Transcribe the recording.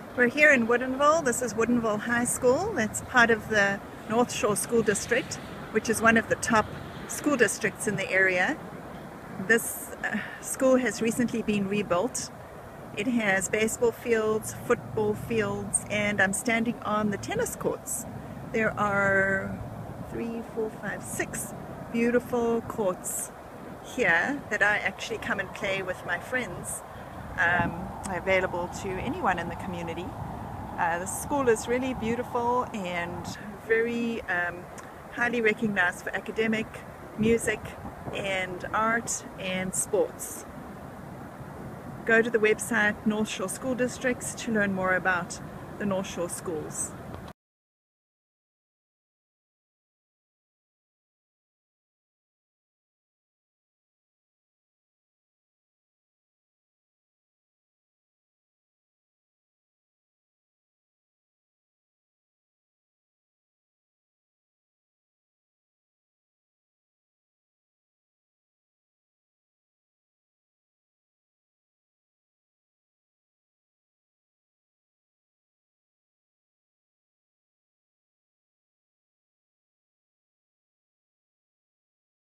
We're here in Woodinville. This is Woodinville High School. It's part of the North Shore School District, which is one of the top school districts in the area. This school has recently been rebuilt. It has baseball fields, football fields, and I'm standing on the tennis courts. There are 6 beautiful courts here that I actually come and play with my friends. Available to anyone in the community. The school is really beautiful and very highly recognized for academic, music, and art and sports. Go to the website North Shore School Districts to learn more about the North Shore schools.